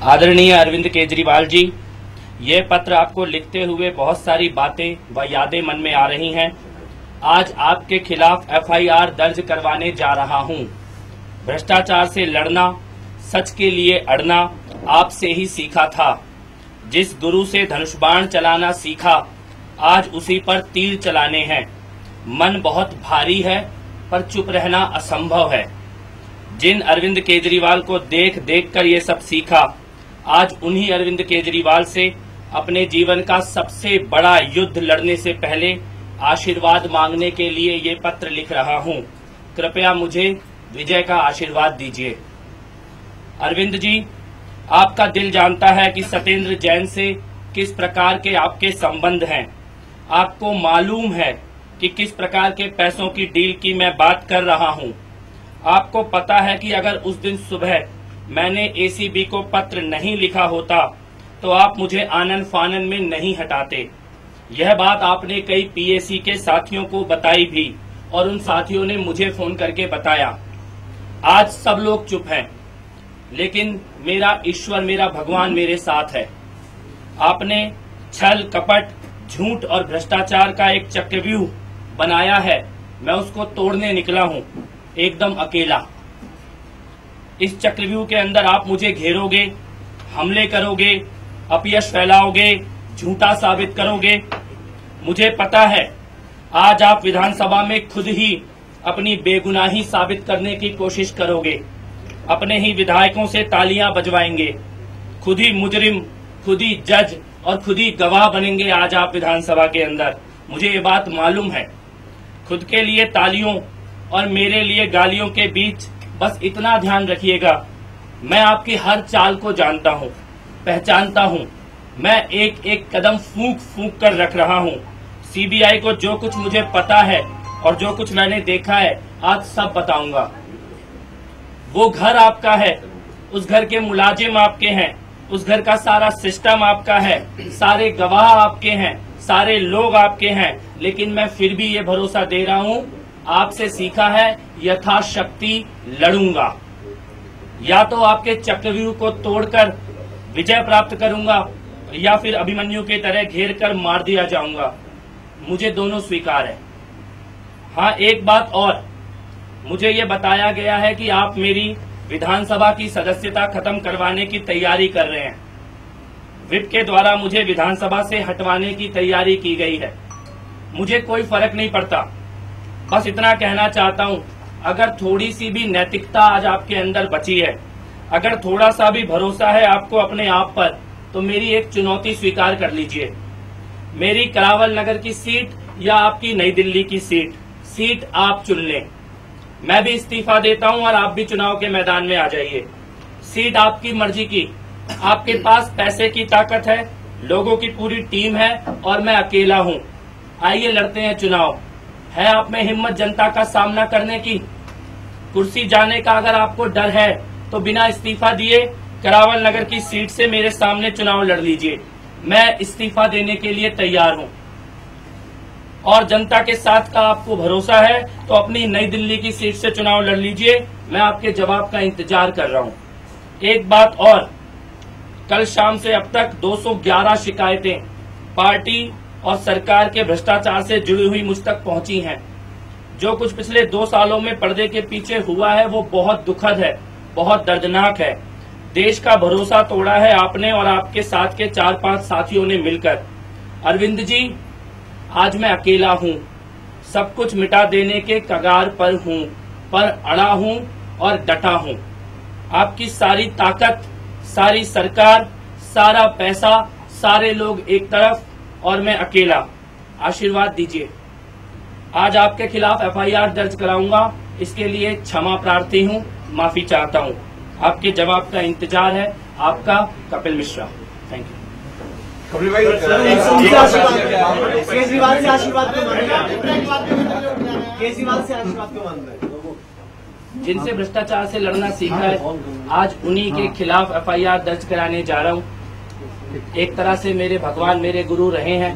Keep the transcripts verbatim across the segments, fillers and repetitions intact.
आदरणीय अरविंद केजरीवाल जी, ये पत्र आपको लिखते हुए बहुत सारी बातें व यादें मन में आ रही हैं। आज आपके खिलाफ एफ आई आर दर्ज करवाने जा रहा हूं। भ्रष्टाचार से लड़ना, सच के लिए अड़ना आपसे ही सीखा था। जिस गुरु से धनुष बाण चलाना सीखा, आज उसी पर तीर चलाने हैं। मन बहुत भारी है, पर चुप रहना असंभव है। जिन अरविंद केजरीवाल को देख देख कर ये सब सीखा, आज उन्हीं अरविंद केजरीवाल से अपने जीवन का सबसे बड़ा युद्ध लड़ने से पहले आशीर्वाद मांगने के लिए ये पत्र लिख रहा हूं। कृपया मुझे विजय का आशीर्वाद दीजिए। अरविंद जी, आपका दिल जानता है कि सत्येंद्र जैन से किस प्रकार के आपके संबंध हैं। आपको मालूम है कि किस प्रकार के पैसों की डील की मैं बात कर रहा हूं। आपको पता है कि अगर उस दिन सुबह मैंने ए सी बी को पत्र नहीं लिखा होता तो आप मुझे आनन फानन में नहीं हटाते। यह बात आपने कई पी ए सी के साथियों को बताई भी और उन साथियों ने मुझे फोन करके बताया। आज सब लोग चुप हैं, लेकिन मेरा ईश्वर, मेरा भगवान मेरे साथ है। आपने छल, कपट, झूठ और भ्रष्टाचार का एक चक्रव्यूह बनाया है। मैं उसको तोड़ने निकला हूं, एकदम अकेला। इस चक्रव्यूह के अंदर आप मुझे घेरोगे, हमले करोगे, अपयश फैलाओगे, झूठा साबित करोगे। मुझे पता है आज आप विधानसभा में खुद ही अपनी बेगुनाही साबित करने की कोशिश करोगे। अपने ही विधायकों से तालियां बजवाएंगे। खुद ही मुजरिम, खुद ही जज और खुद ही गवाह बनेंगे आज आप विधानसभा के अंदर। मुझे ये बात मालूम है। खुद के लिए तालियों और मेरे लिए गालियों के बीच बस इतना ध्यान रखिएगा, मैं आपकी हर चाल को जानता हूं, पहचानता हूं। मैं एक एक कदम फूंक फूंक कर रख रहा हूं। सी बी आई को जो कुछ मुझे पता है और जो कुछ मैंने देखा है, आज सब बताऊंगा। वो घर आपका है, उस घर के मुलाजिम आपके हैं, उस घर का सारा सिस्टम आपका है, सारे गवाह आपके हैं, सारे लोग आपके हैं। लेकिन मैं फिर भी ये भरोसा दे रहा हूं, आपसे सीखा है, यथाशक्ति लड़ूंगा। या तो आपके चक्रव्यूह को तोड़कर विजय प्राप्त करूंगा या फिर अभिमन्यु की तरह घेर कर मार दिया जाऊंगा। मुझे दोनों स्वीकार है। हाँ, एक बात और, मुझे ये बताया गया है कि आप मेरी विधानसभा की सदस्यता खत्म करवाने की तैयारी कर रहे हैं। विप के द्वारा मुझे विधानसभा से हटवाने की तैयारी की गई है। मुझे कोई फर्क नहीं पड़ता, बस इतना कहना चाहता हूं, अगर थोड़ी सी भी नैतिकता आज आपके अंदर बची है, अगर थोड़ा सा भी भरोसा है आपको अपने आप पर, तो मेरी एक चुनौती स्वीकार कर लीजिए। मेरी करावल नगर की सीट या आपकी नई दिल्ली की सीट, सीट आप चुन लें। मैं भी इस्तीफा देता हूं और आप भी चुनाव के मैदान में आ जाइए। सीट आपकी मर्जी की। आपके पास पैसे की ताकत है, लोगों की पूरी टीम है और मैं अकेला हूं। आइए लड़ते हैं चुनाव। है आप में हिम्मत जनता का सामना करने की? कुर्सी जाने का अगर आपको डर है तो बिना इस्तीफा दिए करावल नगर की सीट से मेरे सामने चुनाव लड़ लीजिए। मैं इस्तीफा देने के लिए तैयार हूं। और जनता के साथ का आपको भरोसा है तो अपनी नई दिल्ली की सीट से चुनाव लड़ लीजिए। मैं आपके जवाब का इंतजार कर रहा हूं। एक बात और, कल शाम से अब तक दो सौ ग्यारह शिकायतें पार्टी और सरकार के भ्रष्टाचार से जुड़ी हुई मुझ तक पहुंची हैं। जो कुछ पिछले दो सालों में पर्दे के पीछे हुआ है वो बहुत दुखद है, बहुत दर्दनाक है। देश का भरोसा तोड़ा है आपने और आपके साथ के चार पांच साथियों ने मिलकर। अरविंद जी, आज मैं अकेला हूं, सब कुछ मिटा देने के कगार पर हूं, पर अड़ा हूं और डटा हूं। आपकी सारी ताकत, सारी सरकार, सारा पैसा, सारे लोग एक तरफ और मैं अकेला। आशीर्वाद दीजिए। आज आपके खिलाफ एफ आई आर दर्ज कराऊंगा, इसके लिए क्षमा प्रार्थी हूं, माफी चाहता हूं। आपके जवाब का इंतजार है। आपका कपिल मिश्रा। Thank you. कपिल भाई, केजरीवाल से आशीर्वाद क्यों मांग रहे हैं? केजरीवाल से आशीर्वाद क्यों मांग रहे हैं? जिनसे भ्रष्टाचार से लड़ना सीखा है, आज उन्हीं के खिलाफ एफ आई आर दर्ज कराने जा रहा हूं। एक तरह से मेरे भगवान, मेरे गुरु रहे हैं,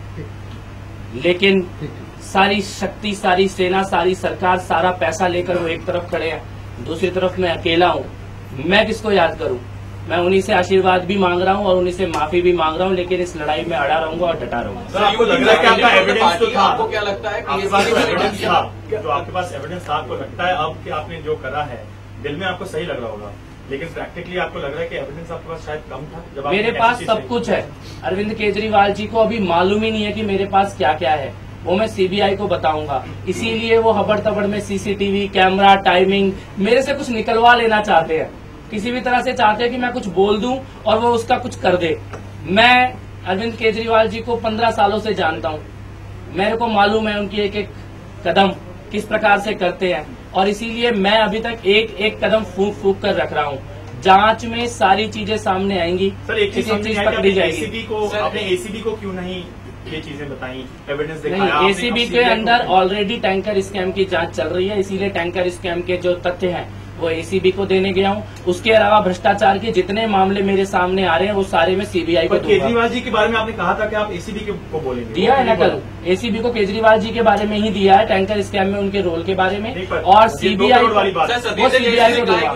लेकिन सारी शक्ति, सारी सेना, सारी सरकार, सारा पैसा लेकर वो एक तरफ खड़े हैं, दूसरी तरफ मैं अकेला हूं। मैं किसको याद करूं? मैं उन्हीं से आशीर्वाद भी मांग रहा हूं और उन्हीं से माफी भी मांग रहा हूं, लेकिन इस लड़ाई में अड़ा रहूंगा और डटा रहूंगा। सर, आपको लग रहा है कि आपका एविडेंस तो था? आपको क्या लगता है आपके पास जो एविडेंस था, जो आपके पास एविडेंस था, आपको लगता है अब कि आपने जो करा है दिल में आपको सही लग रहा होगा, लेकिन प्रैक्टिकली आपको लग रहा है कि एविडेंस आपके पास शायद कम था? जब मेरे पास सब कुछ है। अरविंद केजरीवाल जी को अभी मालूम ही नहीं है कि मेरे पास क्या क्या है, वो मैं सीबीआई को बताऊंगा। इसीलिए वो हबड़ तबड़ में सीसीटीवी कैमरा टाइमिंग मेरे से कुछ निकलवा लेना चाहते हैं, किसी भी तरह से चाहते हैं कि मैं कुछ बोल दूं और वो उसका कुछ कर दे। मैं अरविंद केजरीवाल जी को पंद्रह सालों से जानता हूं, मेरे को मालूम है उनकी एक एक कदम किस प्रकार से करते हैं, और इसीलिए मैं अभी तक एक एक कदम फूक फूक कर रख रहा हूं। जांच में सारी चीजें सामने आएंगी, सर एक चीज चीज पकड़ी जाएगी। एसीबी को आपने एसीबी को क्यों नहीं ये चीजें बताई, एविडेंस दिखाया? नहीं, एसीबी के अंदर ऑलरेडी टैंकर स्कैम की जांच चल रही है, इसीलिए टैंकर स्कैम के जो तथ्य हैं वो एसीबी को देने गया हूं। उसके अलावा भ्रष्टाचार के जितने मामले मेरे सामने आ रहे हैं वो सारे में सीबीआई को दूंगा। केजरीवाल जी के बारे में आपने कहा था कि आप एसीबी को बोलेंगे, दिया है ना कल? एसीबी को केजरीवाल जी के बारे में ही दिया है, टैंकर स्कैम में उनके रोल के बारे में, और सीबीआई वाली बात वो सीबीआई को दूंगा।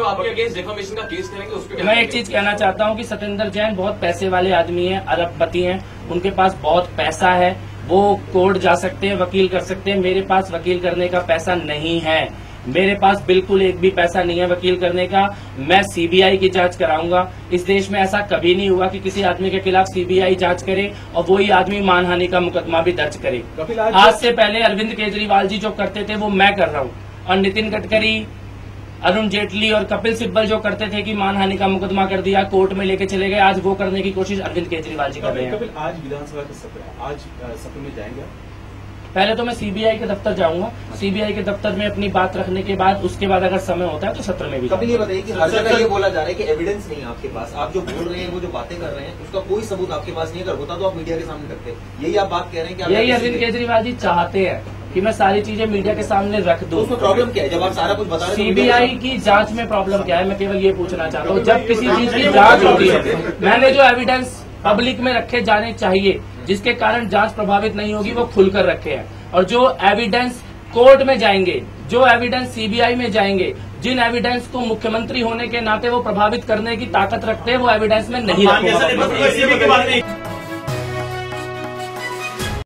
मैं एक चीज कहना चाहता हूँ कि सत्येंद्र जैन बहुत पैसे वाले आदमी है, अरबपति हैं, उनके पास बहुत पैसा है, वो कोर्ट जा सकते हैं, वकील कर सकते हैं। मेरे पास वकील करने का पैसा नहीं है, मेरे पास बिल्कुल एक भी पैसा नहीं है वकील करने का। मैं सीबीआई की जांच कराऊंगा। इस देश में ऐसा कभी नहीं हुआ कि किसी आदमी के खिलाफ सीबीआई जांच करे और वही आदमी मानहानि का मुकदमा भी दर्ज करे। आज से पहले अरविंद केजरीवाल जी जो करते थे वो मैं कर रहा हूँ, और नितिन गडकरी, अरुण जेटली और कपिल सिब्बल जो करते थे कि मानहानि का मुकदमा कर दिया, कोर्ट में लेके चले गए, आज वो करने की कोशिश अरविंद केजरीवाल जी कर रहे हैं। आज विधानसभा का सत्र है, आज सत्र में जाएंगे? पहले तो मैं सीबीआई के दफ्तर जाऊंगा, सीबीआई के दफ्तर में अपनी बात रखने के बाद उसके बाद अगर समय होता है तो सत्र में भी। कभी ये बताइए कि हर जगह ये बोला जा रहा है कि एविडेंस नहीं है आपके पास, आप जो बोल रहे हैं वो जो बातें कर रहे हैं उसका कोई सबूत आपके पास नहीं है, अगर होता तो आप मीडिया के सामने रखते। यही आप बात कह रहे हैं कि यही अरविंद केजरीवाल जी चाहते हैं कि मैं सारी चीजें मीडिया के सामने रख दूं। उसमें प्रॉब्लम क्या है जब आप सारा कुछ बता रहे हैं? सीबीआई की जांच में प्रॉब्लम क्या है, मैं केवल ये पूछना चाहता हूँ। जब किसी चीज की जांच होती है, मैंने जो एविडेंस पब्लिक में रखे जाने चाहिए जिसके कारण जांच प्रभावित नहीं होगी वो खुलकर रखे हैं, और जो एविडेंस कोर्ट में जाएंगे, जो एविडेंस सीबीआई में जाएंगे, जिन एविडेंस को मुख्यमंत्री होने के नाते वो प्रभावित करने की ताकत रखते हैं, वो एविडेंस में नहीं रखूंगा।